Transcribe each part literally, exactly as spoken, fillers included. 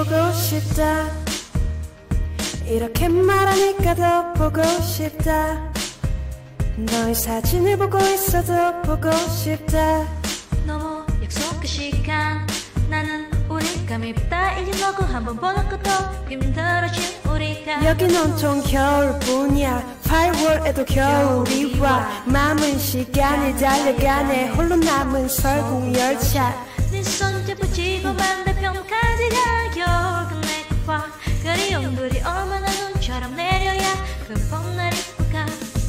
보고 싶다 이렇게 말하니까 더 보고 싶다 너의 사진을 보고 있어도 보고 싶다 너무 약속 그 시간 나는 우리가 밉다 이제 너고 한번 보는 것도 힘들어진 우리가 여긴 온통 겨울뿐이야 팔월에도 겨울이 와 마음은 시간을 달려가네 홀로 남은 설국열차 네 손잡고 지고 반대편까지 가 겨울 끝내고 그리운 불이 얼마나 눈처럼 내려야 그 봄날이 올까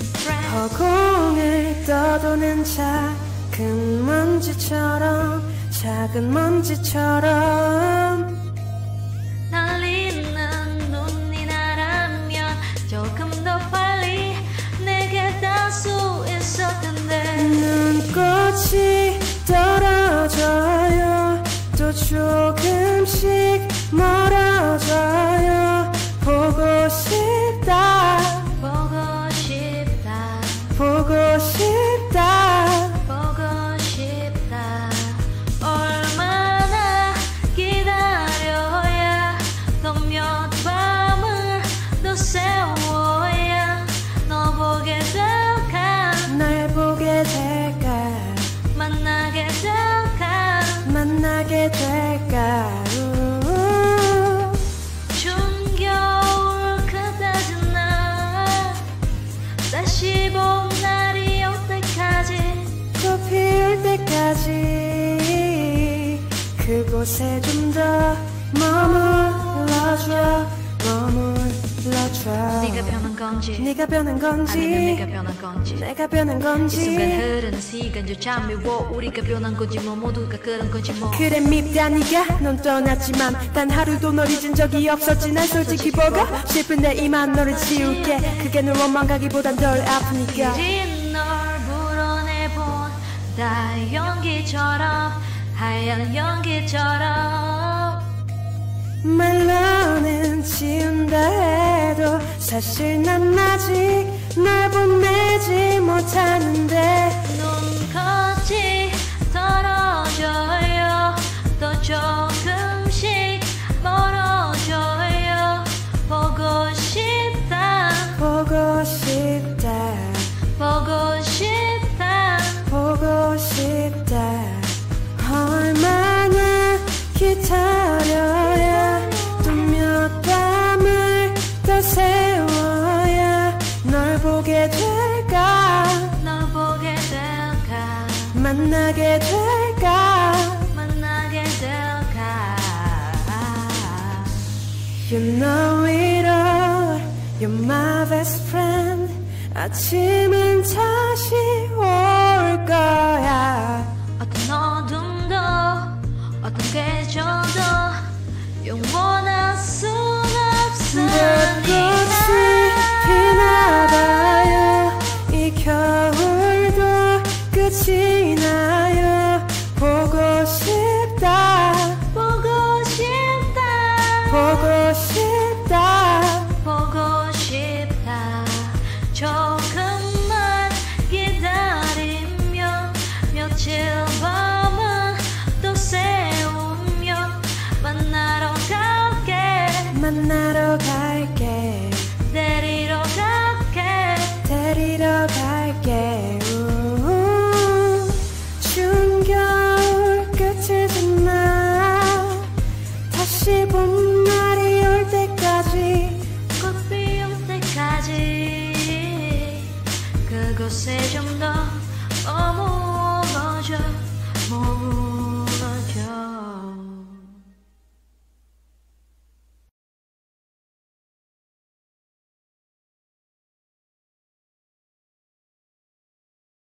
허공을 떠도는 작은 먼지처럼 작은 먼지처럼 날리는 눈이 나라면 조금 더 빨리 내게 닿을 수 있을 텐데 눈꽃이 떨어져요 또 조금씩 멀어져요 보고 싶다 보고 싶다 보고 싶다 보고 싶다 얼마나 기다려야 또 몇 밤을 더 세워야 너 보게 될까 날 보게 될까 만나게 될까 만나게 될까 추운 겨울 그때지 나 다시 봄 날이 올 때까지 꽃 피울 때까지 그곳에 좀 더 머물러줘 머물러줘 네가 변한 건지 네가 변한 건지 아니면 내가 변한 건지 내가 변한 건지 이 순간 흐르는 시간조차 미워 우리가 변한 거지 뭐 모두가 그런 거지 뭐 그래 밉다 네가 넌 떠났지만 단 하루도 널 잊은 적이 없었지 난 솔직히 보고 싶은데 이만 너를 지울게 그게 널 원망가기보단 덜 아프니까 길이 널 불어내본 다 연기처럼 하얀 연기처럼 말로는 지운다 해도 사실 난 아직 널 보내지 못하는데 눈꽃이 떨어져요 또 조금씩 멀어져요 보고 싶다 보고 싶다 보고 싶다 보고 싶다 얼마나 기다려야 또 몇 밤을 더 세워야 널 보게 될까 널 보게 될까 만나게 될까 만나게 될까 You know it all You're my best friend 아침은 다시 올 거야 어떤 어둠도 어떤 계절도 영원할 순 없으니까 벚꽃이 피나봐요 이 겨울도 끝이 나요 보고 싶다 보고 싶다 보고 싶다 보고 싶다 조금만 기다리며 며칠 밤을 또 세우며 만나러 갈게 만나러 갈게 데리러 갈게 데리러